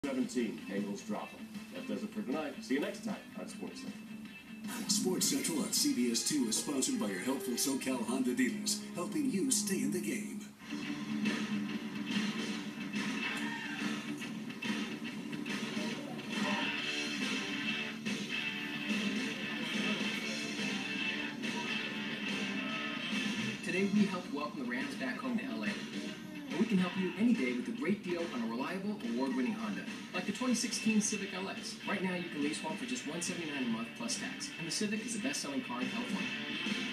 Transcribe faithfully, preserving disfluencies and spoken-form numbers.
seventeen, Angles drop them. That does it for tonight. See you next time on Sports Central. Sports Central on C B S two is sponsored by your helpful SoCal Honda dealers, helping you stay in the game. Today we help welcome the Rams back home to L A. And we can help you any day with a great deal on a reliable, award-winning Honda, like the twenty sixteen Civic L X. Right now you can lease one for just one hundred seventy-nine dollars a month plus tax, and the Civic is the best-selling car in California.